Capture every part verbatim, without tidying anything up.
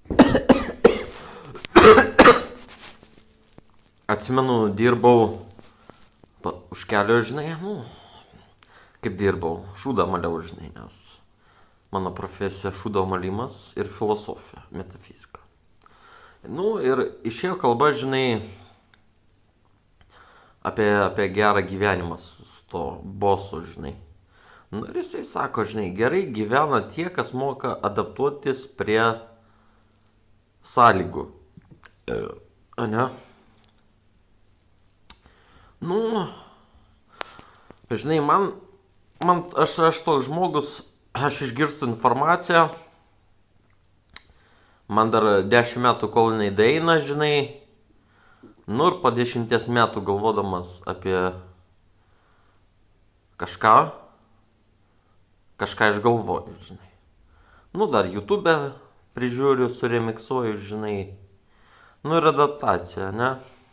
Atsimenu, dirbau pa, už kelio, žinai, nu, kaip dirbau, šūdą maliau, žinai, nes mano profesija šūdo malimas ir filosofija, metafizika. Nu, ir išėjo kalba, žinai, apie, apie gerą gyvenimą su to bosu, žinai. Nu, ir jisai sako, žinai, gerai gyvena tie, kas moka adaptuotis prie sąlygų. E, ne? Nu, žinai, man, man aš, aš toks žmogus, aš išgirstu informaciją, man dar dešimt metų kol jinai daeina, žinai, nu ir po dešimties metų galvodamas apie kažką, kažką išgalvoju, žinai. Nu, dar YouTube prižiūriu, suremiksuoju, žinai, nu ir adaptacija, ne?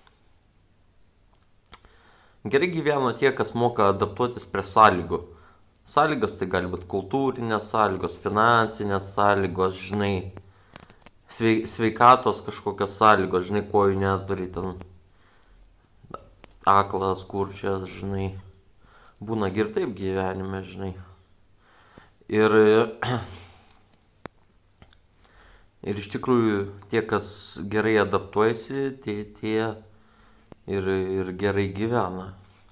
Gerai gyvena tie, kas moka adaptuotis prie sąlygų. Sąlygos tai gali būti kultūrinės sąlygos, finansinės sąlygos, žinai, sveikatos kažkokios sąlygos, žinai, kojų neturi ten, aklas, kurčias, žinai, būna ir taip gyvenime, žinai. Ir, ir iš tikrųjų tie, kas gerai adaptuojasi, tie, tie ir, ir gerai gyvena.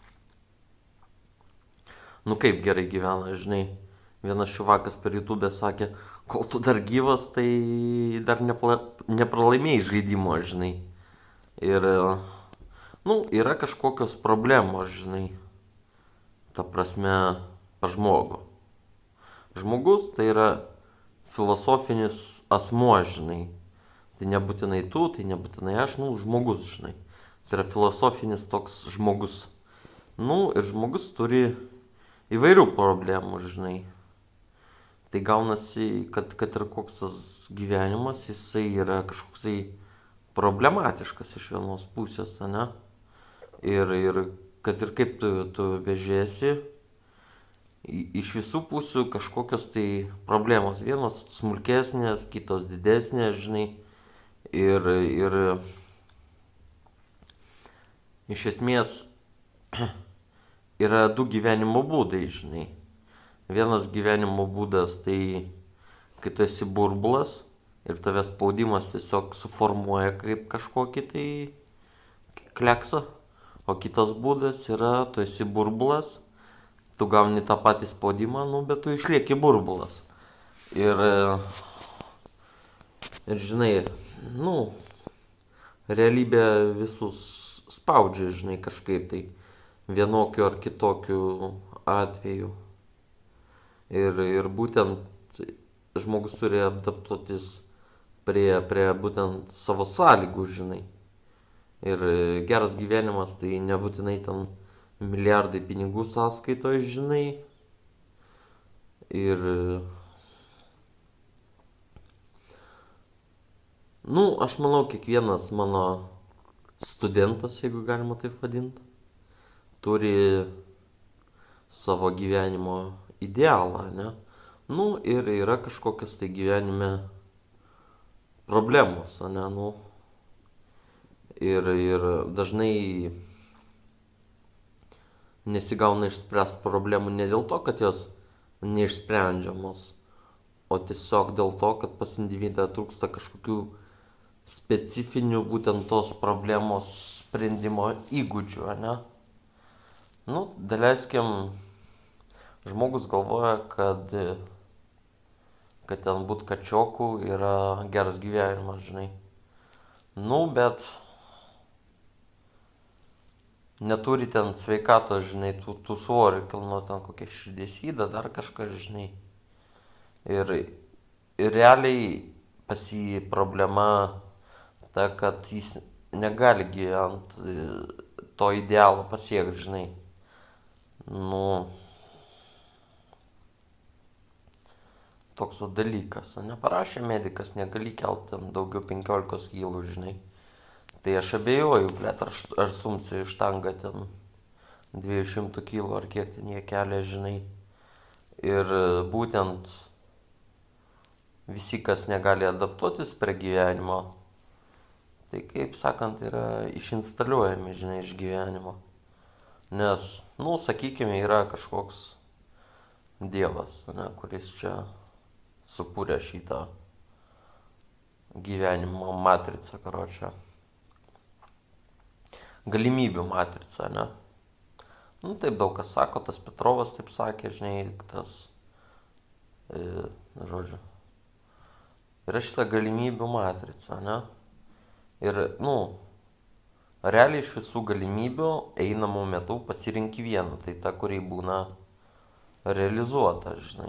Nu kaip gerai gyvena, žinai, vienas šuvakas per YouTube sakė, kol tu dar gyvas, tai dar nepla, nepralaimėjai žaidimo, žinai. Ir, nu, yra kažkokios problemos, žinai, ta prasme, pas žmogų. Žmogus tai yra filosofinis asmuo, žinai. Tai nebūtinai tu, tai nebūtinai aš, nu, žmogus, žinai. Tai yra filosofinis toks žmogus. Nu, ir žmogus turi įvairių problemų, žinai. Tai gaunasi, kad, kad ir koks tas gyvenimas, jisai yra kažkoksai problematiškas iš vienos pusės, ne? Ir, ir kad ir kaip tu, tu vežėsi, iš visų pusių kažkokios tai problemos. Vienos smulkesnės, kitos didesnės, žinai. Ir, ir iš esmės yra du gyvenimo būdai, žinai. Vienas gyvenimo būdas tai, kai tu esi burbulas ir tavęs spaudimas tiesiog suformuoja kaip kažkokį tai kleksą. O kitas būdas yra, tu esi burbulas, tu gauni tą patį spaudimą, nu, bet tu išlieki burbulas. Ir, ir žinai, nu, realybė visus spaudžia, žinai, kažkaip tai vienokiu ar kitokiu atveju. Ir, ir būtent žmogus turi adaptuotis prie, prie būtent savo sąlygų, žinai. Ir geras gyvenimas tai nebūtinai ten milijardai pinigų sąskaitoje, žinai. Ir, nu, aš manau, kiekvienas mano studentas, jeigu galima taip vadinti, turi savo gyvenimo idealą, ne? Nu, ir yra kažkokios tai gyvenime problemos, ne? Nu, ir, ir dažnai nesigauna išspręsti problemų ne dėl to, kad jos neišsprendžiamos, o tiesiog dėl to, kad pas individą trūksta kažkokių specifinių būtent tos problemos sprendimo įgūdžių, ne? Nu, daleiskim, žmogus galvoja, kad, kad ten būt kačioku yra geras gyvenimas, žinai. Nu, bet neturi ten sveikatos, žinai, tų, tų svorių kilno ten kokia širdies yda, dar kažkas, žinai. Ir, ir realiai pas jį problema ta, kad jis negali gyventi to idealo pasiekti, žinai. Nu, toks dalykas, ne, parašė medikas, negali kelti ten daugiau penkiolikos kilų, žinai. Tai aš abejoju, blėt, ar, ar sumsi štangą ten dviejų šimtų kilų, ar kiek ten jie kelia, žinai. Ir būtent visi, kas negali adaptuotis prie gyvenimo, tai kaip sakant, yra išinstaliuojami, žinai, iš gyvenimo. Nes, nu, sakykime, yra kažkoks dievas, ne, kuris čia sukūrė šitą gyvenimo matricą, karočią. Galimybių matricą, ne? Nu, taip daug kas sako, tas Petrovas taip sakė, žinai, tas, e, žodžiu. Yra šitą galimybių matricą, ne? Ir, nu, realiai iš visų galimybių einamų metų pasirinki vieną, tai ta, kuri būna realizuota, žinai.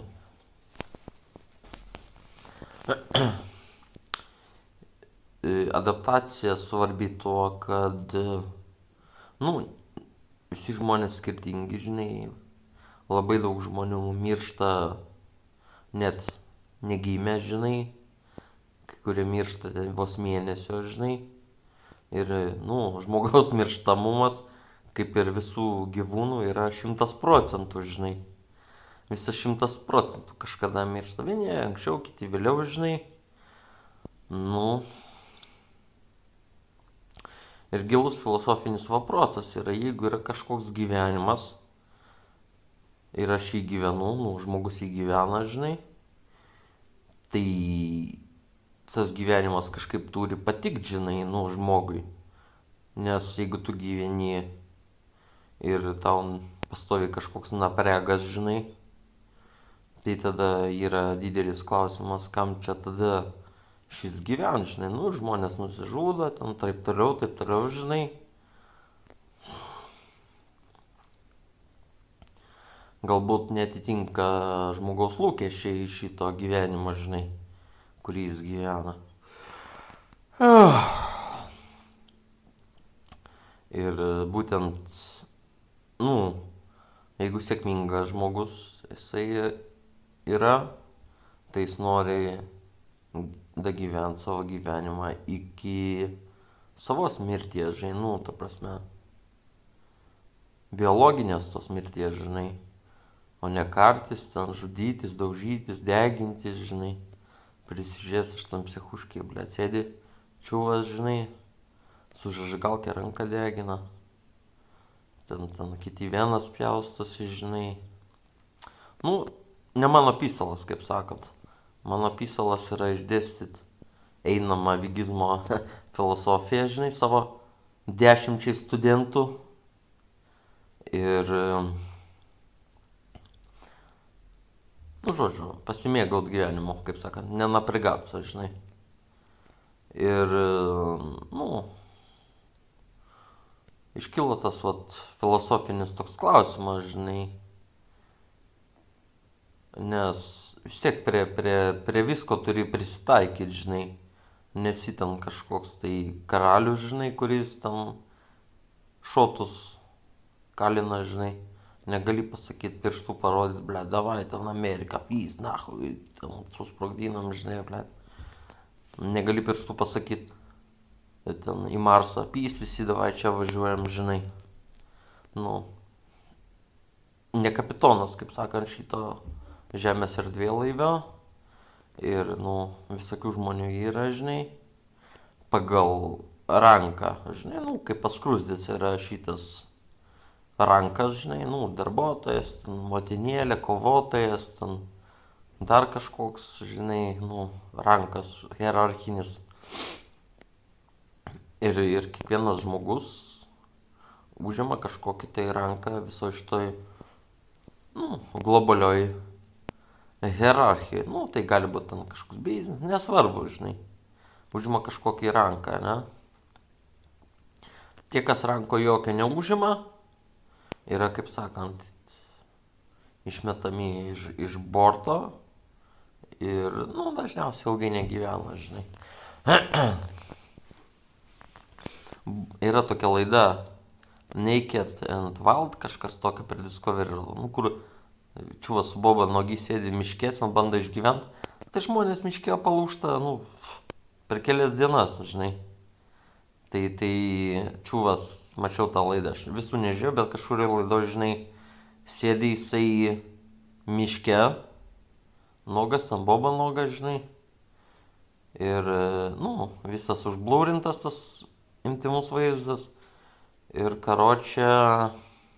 Adaptacija svarbi tuo, kad, nu, visi žmonės skirtingi, žinai, labai daug žmonių miršta net negimę, žinai, kai kurie miršta vos mėnesio, žinai, ir, nu, žmogaus mirštamumas, kaip ir visų gyvūnų, yra šimtas procentų, žinai, visas šimtas procentų kažkada miršta, vieni anksčiau, kiti vėliau, žinai, nu, ir gilus filosofinis vопроsas yra, jeigu yra kažkoks gyvenimas ir aš jį gyvenu, nu, žmogus jį gyvena, žinai, tai tas gyvenimas kažkaip turi patikti, žinai, nu, žmogui. Nes jeigu tu gyveni ir tau pastovi kažkoks napregas, žinai, tai tada yra didelis klausimas, kam čia tada šis gyvent, žinai, nu, žmonės nusižudo, ten taip toliau, taip toliau, žinai. Galbūt netitinka žmogaus lūkesčiai šito gyvenimo, žinai, kurį jis gyvena. Ir būtent, nu, jeigu sėkmingas žmogus jisai yra, tai jis nori dagyvent savo gyvenimą iki savos mirties, žinai, nu, ta prasme, biologinės tos mirties, žinai, o ne kartis, ten žudytis, daužytis, degintis, žinai, prisižies iš tam psichuškai, ble, sėdi čiuvas, žinai, su žažgalke ranką degina, ten, ten kiti vienas pjaustosi, žinai, nu, ne mano pisalas, kaip sakant. Mano pisalas yra išdėstyti einamą vigizmo filosofiją, žinai, savo dešimčiai studentų. Ir, nu, žodžiu, pasimėgaut gyvenimu, kaip sakant, nenaprigatsa, žinai. Ir, nu, iškilo tas, vat, filosofinis toks klausimas, žinai, nes vis tiek prie, prie, prie visko turi prisitaikyti, žinai, nesi ten kažkoks tai karalius, žinai, kuris ten šotus kalina, žinai, negali pasakyti pirštų parodyti, ble, davai ten Ameriką, pys, nahui, ten susprogdinam, žinai, ble, negali pirštų pasakyti, ten į Marsą, pys, visi davai čia važiuojam, žinai, nu, ne kapitonas, kaip sakant, šito žemės erdvėlaivio ir, nu, visokių žmonių yra, žinai, pagal ranką, žinai, nu, kaip paskrusdis yra šitas rankas, žinai, nu, darbuotojas, ten, motinėlė, kovotojas, ten, dar kažkoks, žinai, nu, rankas hierarchinis. Ir, ir kiekvienas žmogus užima kažkokį tai ranką viso šitoj, nu, globalioj hierarchija, nu, tai gali būti ten kažkoks biznis, nesvarbu, žinai, užima kažkokį ranką, ne? Tie, kas ranko jokio neužima, yra, kaip sakant, išmetami iš, iš borto ir, nu, dažniausiai ilgai negyvena, žinai. Yra tokia laida Naked and Wild, kažkas tokio per Discovery, nu, kur čiuvas su boba nogi sėdi miške, ten bando išgyventi, tai žmonės miške palūžta, nu, per kelias dienas, žinai. Tai, tai čiuvas, mačiau tą laidą, aš visų nežiūrėjau, bet kažkur laido, žinai, sėdi jisai miške, nogas, ten boba nogas, žinai, Ir, nu, visas užblūrintas tas intymus vaizdas. Ir karočią,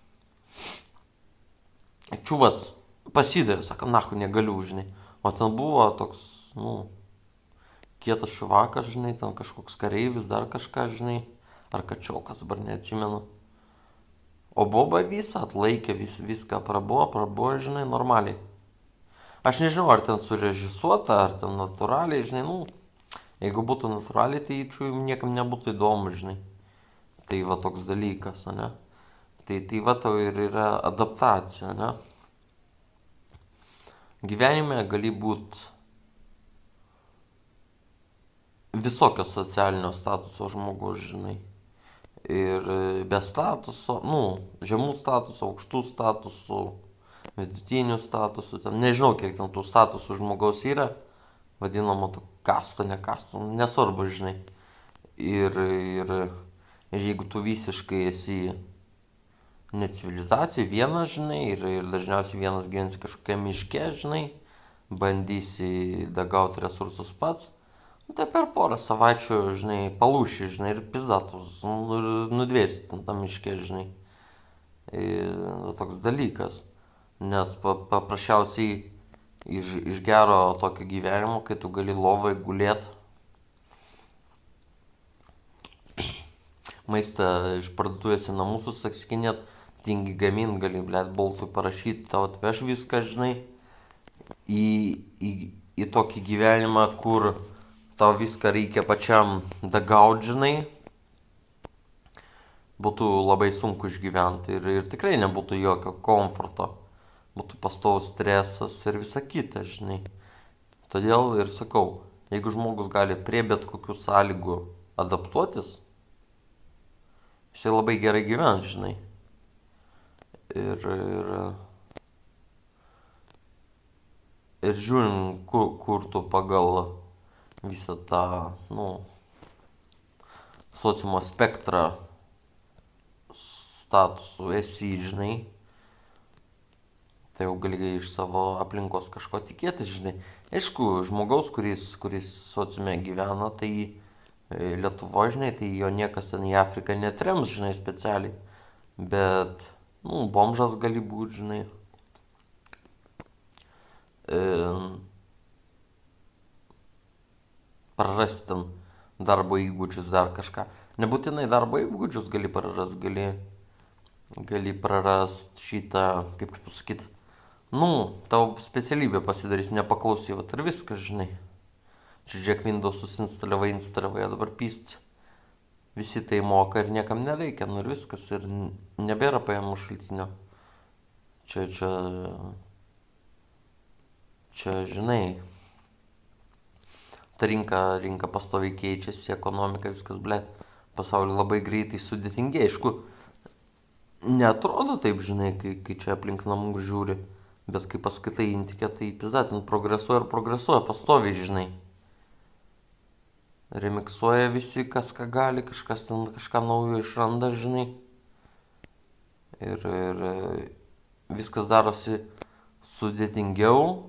čiuvas pasidavė, sako, nahu, negaliu, žinai. O ten buvo toks, nu, kietas šuvakas, žinai, ten kažkoks kareivis, dar kažką, žinai. Ar kačiokas, dabar neatsimenu. O boba visą atlaikė, vis, viską prabuvo, prabuvo, žinai, normaliai. Aš nežinau, ar ten surežisuota, ar ten natūraliai, žinai, nu, jeigu būtų natūraliai, tai čia niekam nebūtų įdomu, žinai. Tai va toks dalykas, ne? Tai, tai va tau ir yra adaptacija, ne? Gyvenime gali būti visokio socialinio statuso žmogus, žinai. Ir be statuso, nu, žemų statusų, aukštų statusų, vidutinių statusų, ten nežinau, kiek ten tų statusų žmogaus yra, vadinamo to kasto, ne kasto, nesvarbu, žinai. Ir, ir, ir jeigu tu visiškai esi ne civilizacijai vienas, žinai, ir, ir dažniausiai vienas gyvensi kažkokia miške, žinai, bandysi dagauti resursus pats, tai per porą savaičių, žinai, palūši, žinai, ir pizdatus, nu, ir nudvėsi tam tam miške, žinai. Ir toks dalykas. Nes pa, paprasčiausiai iš, iš gero tokio gyvenimo, kai tu gali lovai gulėt, maistą iš parduotuvės į namus susakskinėt, tingi gamint, gali, blėt, boltui parašyti, tau atveš viską, žinai, į, į, į tokį gyvenimą, kur tau viską reikia pačiam dagaut, žinai, būtų labai sunku išgyventi ir, ir tikrai nebūtų jokio komforto, būtų pastovus stresas ir visa kita, žinai. Todėl ir sakau, jeigu žmogus gali prie bet kokių sąlygų adaptuotis, jisai labai gerai gyvens, žinai. Ir, ir, ir žiūrim, kur, kur tu pagal visą tą, nu, sociumo spektrą statusų esi, žinai, tai jau gali iš savo aplinkos kažko tikėtis, žinai. Aišku, žmogaus, kuris, kuris sociume gyvena, tai Lietuvoje, žinai, tai jo niekas ten į Afriką netrems, žinai, specialiai. Bet, nu, bomžas gali būti, žinai. E, prarasti ten darbo įgūdžius, dar kažką. Nebūtinai darbo įgūdžius gali prarast, gali, gali prarast šitą, kaip pasakyti, nu, tavo specialybė pasidarys nepaklausy, vat ir viskas, žinai. Čia žiūrėk, Windowsus instaliavai, instaliavai, dabar pyst. Visi tai moka ir niekam nereikia, nu ir viskas, ir nebėra pajamų šaltinio. Čia, čia, čia, žinai, ta rinka, rinka pastoviai keičiasi, ekonomika, viskas, blėt, pasaulyje labai greitai sudėtingiai. Aišku, neatrodo taip, žinai, kai, kai čia aplink namų žiūri, bet kai paskaitai intikę, tai pizdat, nu, progresuoja ir progresuoja pastoviai, žinai. Remiksuoja visi, kas ką gali, kažkas ten kažką naujo išranda, žinai. Ir, ir viskas darosi sudėtingiau.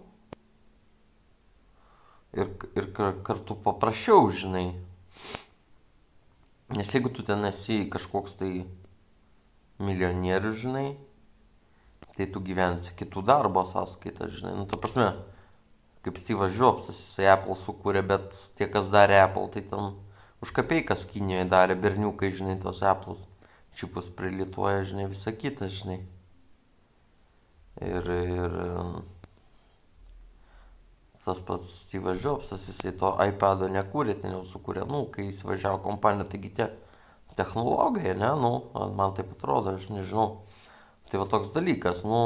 Ir, ir kartu paprasčiau, žinai. Nes jeigu tu ten esi kažkoks tai milijonierius, žinai, tai tu gyvensi kitų darbo sąskaitą, žinai. Nu, ta prasme, kaip Steve'as Jobsas, jisai Apple sukūrė, bet tie, kas darė Apple, tai ten už kapeikas Kinijoje darė berniukai, žinai, tos Apple'us. Čipus prilituoja, žinai, visą kitą, žinai. Ir, ir tas pats Steve'as Jobsas, jisai to iPad'o nekūrė, ten jau sukūrė, nu, kai jis važiavo kompaniją, taigi tie technologai, ne, nu, man taip atrodo, aš nežinau. Tai va toks dalykas, nu,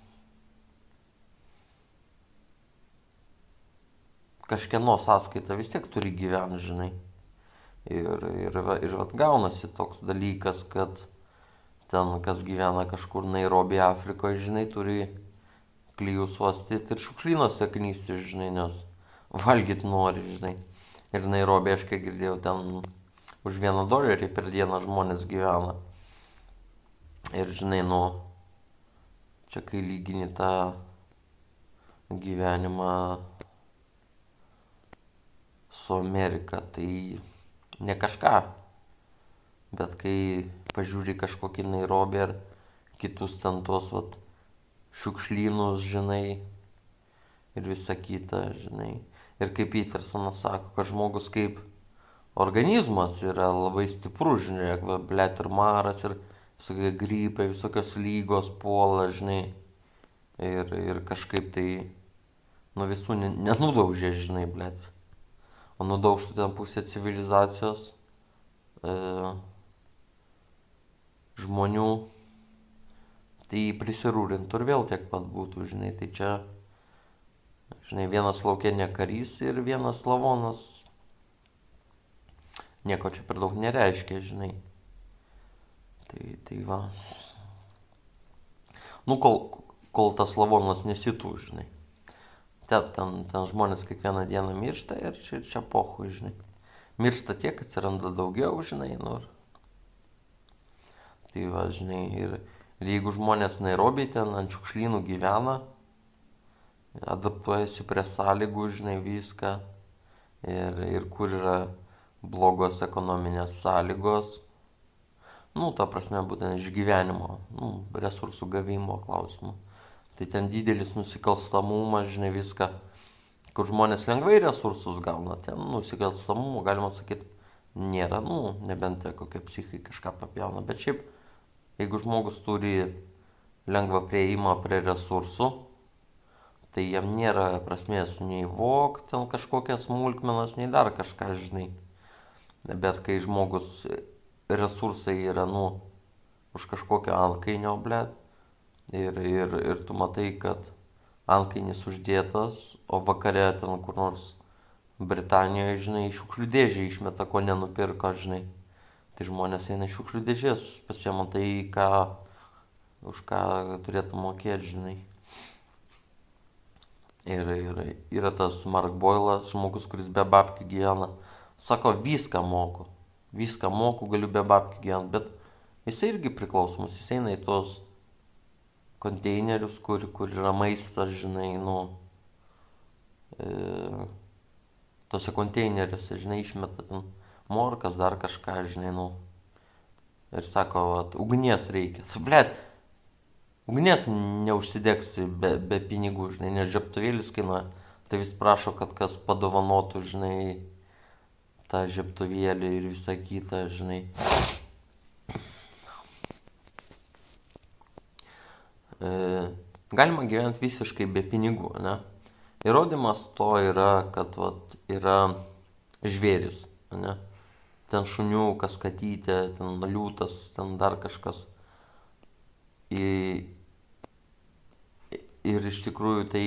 kažkieno sąskaita vis tiek turi gyventi, žinai. Ir, ir, ir vat gaunasi toks dalykas, kad ten, kas gyvena kažkur Nairobi, Afrikoje, žinai, turi klijus uostyti ir šiukšlynuose knysti, žinai, nes valgyt nori, žinai. Ir Nairobi, aš kai girdėjau, ten už vieną dolerį per dieną žmonės gyvena. Ir, žinai, nu, čia kai lygini tą gyvenimą su Amerika, tai ne kažką. Bet kai pažiūri kažkokį Nairobį ar kitus ten tuos vat, šiukšlynus, žinai, ir visa kita, žinai. Ir kaip Petersonas sako, kad žmogus kaip organizmas yra labai stiprus, žinai, va, blėt ir maras, ir visokie grypai, visokios lygos puola, žinai. Ir, ir kažkaip tai nuo visų nenudaužė, žinai, blėt. O nudaužtų ten pusę civilizacijos e, žmonių, tai prisirūrintų ir vėl tiek pat būtų, žinai. Tai čia, žinai, vienas laukia ne karys ir vienas lavonas nieko čia per daug nereiškia, žinai. Tai, tai va. Nu, kol, kol tas lavonas nesitų, žinai. Ten, ten, ten žmonės kiekvieną dieną miršta ir čia, čia pohui, žinai. Miršta tiek, atsiranda daugiau, žinai, nu. Tai va, žinai, ir, ir jeigu žmonės Nairobi ten ant šiukšlynų gyvena, adaptuojasi prie sąlygų, žinai, viską, ir, ir kur yra blogos ekonominės sąlygos, nu, ta prasme, būtent išgyvenimo, nu, resursų gavimo klausimų. Tai ten didelis nusikalstamumas, žinai, viską, kur žmonės lengvai resursus gauna, ten nusikalstamumo, galima sakyti, nėra, nu, nebent kokia psichai kažką papjauna, bet šiaip, jeigu žmogus turi lengvą prieimą prie resursų, tai jam nėra prasmės nei vogt ten kažkokias smulkmenas, nei dar kažką, žinai. Bet kai žmogus resursai yra, nu, už kažkokio antkainio, blėt, ir, ir, ir tu matai, kad antkainis uždėtas, o vakare ten kur nors Britanijoje, žinai, šiukšlių dėžę išmeta, ko nenupirko, žinai. Tai žmonės eina šiukšlių dėžės, pasiema tai, ką, už ką turėtų mokėti, žinai. Ir, ir yra tas Mark Boylas, žmogus, kuris be babkių gyvena. Sako, viską moku, viską moku, galiu be babkių gyventi, bet jisai irgi priklausomas, jis eina į tos konteinerius, kur, kur yra maistas, žinai, nu, e, tose konteineriuose, žinai, išmeta ten morkas, dar kažką, žinai, nu, ir sako, vat, ugnies reikia, sublėt, ugnies neužsidegsi be, be pinigų, žinai, nes žiebtuvėlis kainuoja, tai vis prašo, kad kas padovanotų, žinai, tą žiebtuvėlį ir visą kitą, žinai. E, galima gyventi visiškai be pinigų, ne? Įrodymas to yra, kad vat, yra žvėris, ne? Ten šuniukas, katytė, ten liūtas, ten dar kažkas. I, ir iš tikrųjų tai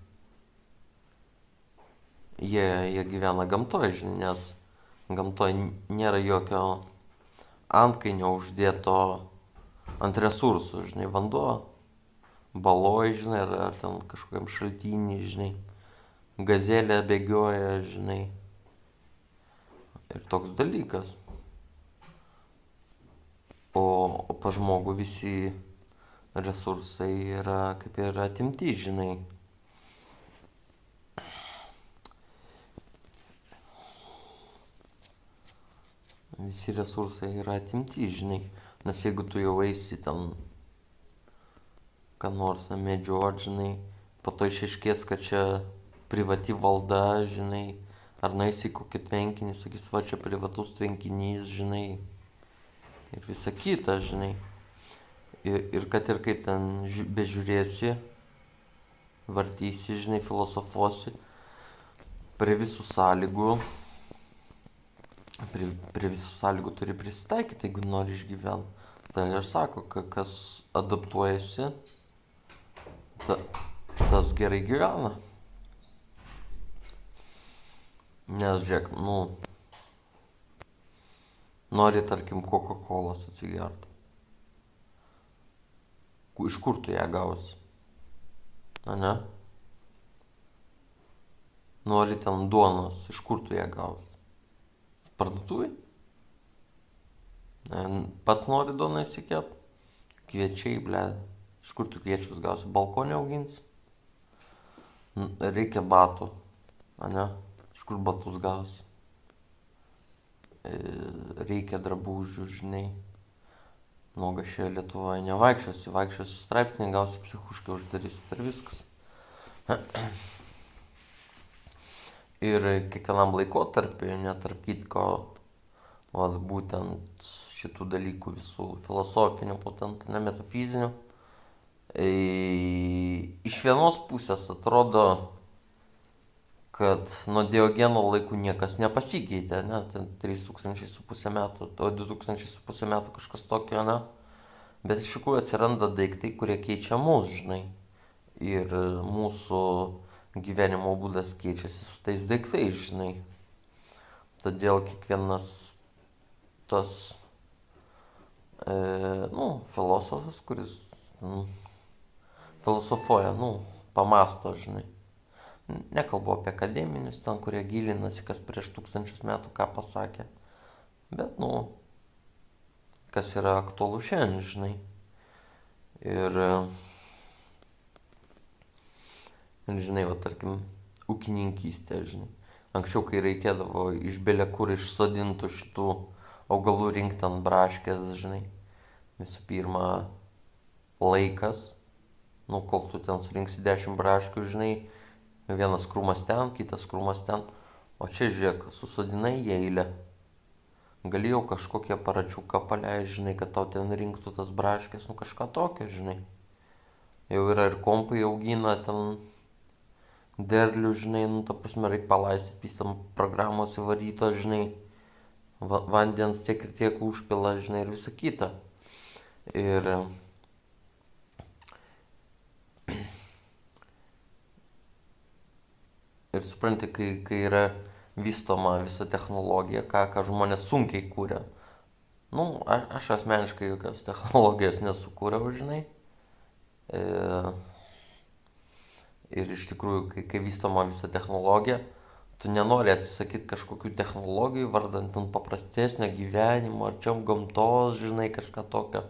jie, jie gyvena gamtoje, žinai, nes gamtoje nėra jokio antkainio uždėto ant resursų, žinai, vanduo, baloj, žinai, ar, ar ten kažkokiam šaltinį, žinai, gazelė bėgioja, žinai, ir toks dalykas. O, o pa žmogų visi resursai yra kaip ir atimti, žinai. Visi resursai yra atimti, žinai, nes jeigu tu jau eisi ten ką nors medžiot, žinai, po to išaiškės, kad čia privati valda, žinai, ar naisi kokį tvenkinį, sakys, va čia privatus tvenkinys, žinai, ir visa kita, žinai. Ir, ir kad ir kaip ten bežiūrėsi, vartysi, žinai, filosofuosi, prie visų sąlygų, Prie, prie visų sąlygų turi prisitaikyti, jeigu nori išgyventi. Tai ir sako, kas adaptuojasi, ta, tas gerai gyvena. Nes, žiūrėk, nu, nori, tarkim, Coca-Colos atsigerti. Iš kur tu ją gausi? Na, ne? Nori ten duonos, iš kur tu ją gausi? Parduotuvai? Pats nori duoną įsikep? Kviečiai, ble. Iš kur tu kviečius gausi? Balkonė auginsi? Reikia batų. A ne? Iš kur batus gausi? e, reikia drabužių, žinai. Nuoga šioje Lietuvoje nevaikščiosi, vaikščiosi straipsnį, gausi psichuškai, uždarysi per viskas. Ir kiekvienam laikotarpiu, netarp kitko, vat, būtent šitų dalykų visų filosofinių, būtent ne metafizinių, e, iš vienos pusės atrodo, kad nuo Diogeno laikų niekas nepasikeitė, ne, ten trys tūkstančiai su pusė metų, o du tūkstančiai su pusė metų kažkas tokio, ne, bet iš tikrųjų atsiranda daiktai, kurie keičia mus, žinai, ir mūsų gyvenimo būdas keičiasi su tais daiktais, žinai, todėl kiekvienas tas, e, nu, filosofas, kuris nu, filosofuoja, nu, pamasto, žinai. Nekalbu apie akademinius, ten, kurie gilinasi, kas prieš tūkstančius metų ką pasakė. Bet, nu, kas yra aktualu šiandien, žinai. Ir, ir žinai, va, tarkim, ūkininkystė, žinai. Anksčiau, kai reikėdavo iš belė kur išsodintų šitų augalų rinkti ant braškės, žinai. Visų pirma, laikas. Nu, kol tu ten surinksi dešimt braškių, žinai, vienas krūmas ten, kitas krūmas ten, o čia žiūrėk, susodinai į eilę. Gali jau kažkokie aparačiuką paleisti, žinai, kad tau ten rinktų tas braškės, nu kažką tokio, žinai. Jau yra ir kompai augina ten derlių, žinai, nu ta prasme reikia palaistyti, pistam programos įvaryto, žinai, va, vandens tiek ir tiek užpila, žinai, ir visa kita. Ir Ir supranti, kai, kai yra vystoma visa technologija, ką, ką žmonės sunkiai kūrė. Nu, a, aš asmeniškai jokios technologijos nesukūriau, žinai. E, ir iš tikrųjų, kai, kai vystoma visa technologija, tu nenori atsisakyti kažkokių technologijų, vardant ant paprastesnio gyvenimo, arčiau gamtos, žinai, kažką tokio.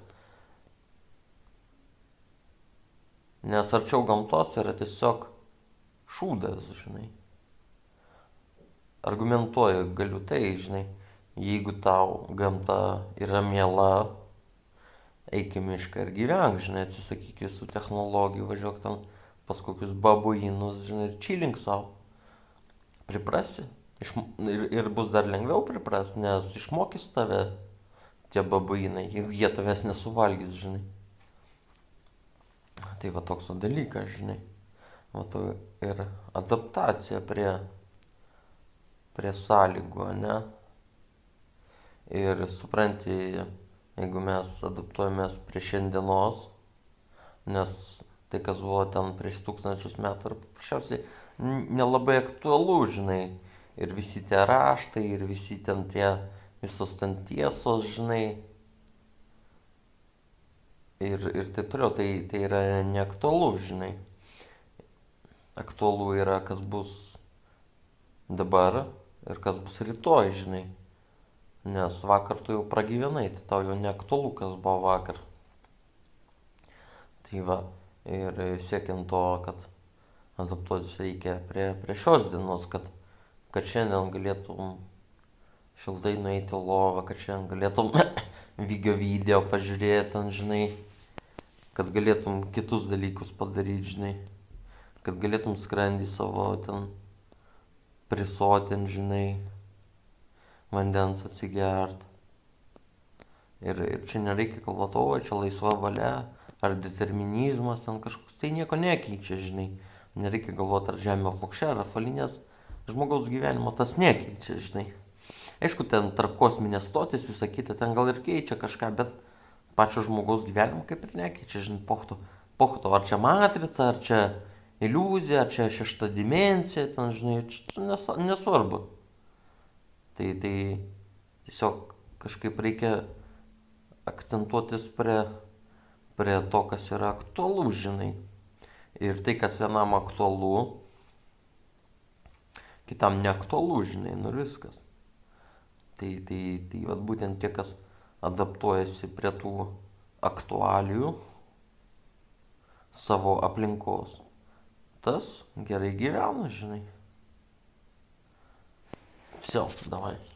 Nes arčiau gamtos yra tiesiog šūdas, žinai. Argumentuoju, galiu tai, žinai, jeigu tau gamta yra miela, eik į mišką ir gyvenk, žinai, atsisakyk visų technologijų, važiuok ten pas kokius babuinus, žinai, ir čilink savo. Priprasi. Iš, ir, ir bus dar lengviau pripras, nes išmokys tave tie babuinai, jeigu jie tavęs nesuvalgys, žinai. Tai va toks dalykas, žinai. Matau, ir adaptacija prie, prie sąlygų, ne? Ir supranti, jeigu mes adaptuojamės prie šiandienos, nes tai, kas buvo ten prieš tūkstančius metų, yra paprasčiausiai nelabai aktualu, žinai. Ir visi tie raštai, ir visi ten tie, visos ten tiesos, žinai. Ir, ir taip toliau, tai, tai yra neaktualu, žinai. Aktualu yra, kas bus dabar ir kas bus rytoj, žinai. Nes vakar tu jau pragyvenai, tai tau jau neaktualu, kas buvo vakar. Tai va, ir siekiant to, kad adaptuotis reikia prie, prie šios dienos, kad, kad šiandien galėtum šiltai nueiti į lovą, kad šiandien galėtum video video pažiūrėti, ten, žinai, kad galėtum kitus dalykus padaryti, žinai. Kad galėtum skrandį savo ten prisotint, žinai, vandens atsigert. Ir, ir čia nereikia galvoti, o čia laisva valia, ar determinizmas, ten kažkoks, tai nieko nekeičia, žinai. Nereikia galvoti, ar žemė plokščia, ar apvalinės, žmogaus gyvenimo tas nekeičia, žinai. Aišku, ten tarp kosminės stotis, visą kitą, ten gal ir keičia kažką, bet pačio žmogaus gyvenimo kaip ir nekeičia, žinai, pohto, pohto, ar čia matrica, ar čia iliuzija, ar čia šešta dimensija, ten, žinai, čia nes, nesvarbu. Tai, tai tiesiog kažkaip reikia akcentuotis prie, prie to, kas yra aktualu, žinai. Ir tai, kas vienam aktualu, kitam neaktualu, žinai, nu ir viskas. Tai, tai, tai vat būtent tie, kas adaptuojasi prie tų aktualijų savo aplinkos, tas gerai gyvena, žinai. Все, давай.